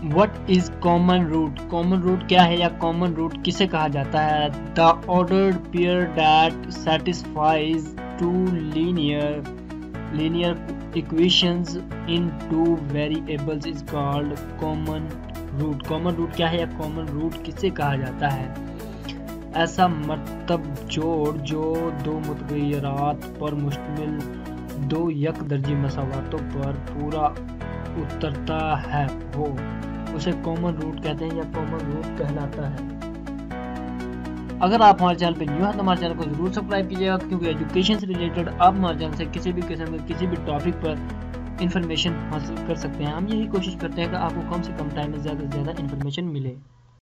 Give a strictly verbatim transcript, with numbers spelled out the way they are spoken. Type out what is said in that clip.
What is common root? Common root क्या है या कॉमन रूट किसे कहा जाता है? The ordered pair that satisfies two linear linear equations in two variables is called common root. Common root क्या है या कॉमन रूट किसे कहा जाता है? ऐसा मरतब जोड़ जो दो मुतगय्यरात पर मुश्तमिल दो यक दर्जी मसावातों पर पूरा उतरता है वो उसे कॉमन रूट कहते हैं या कॉमन रूट कहलाता है। अगर आप हमारे चैनल पे न्यू हैं तो हमारे चैनल को जरूर सब्सक्राइब कीजिएगा, क्योंकि एजुकेशन से रिलेटेड आप हमारे चैनल से किसी भी किस्म के किसी भी टॉपिक पर इंफॉर्मेशन हासिल कर सकते हैं। हम यही कोशिश करते हैं कि आपको कम से कम टाइम में ज़्यादा से ज़्यादा इंफॉर्मेशन मिले।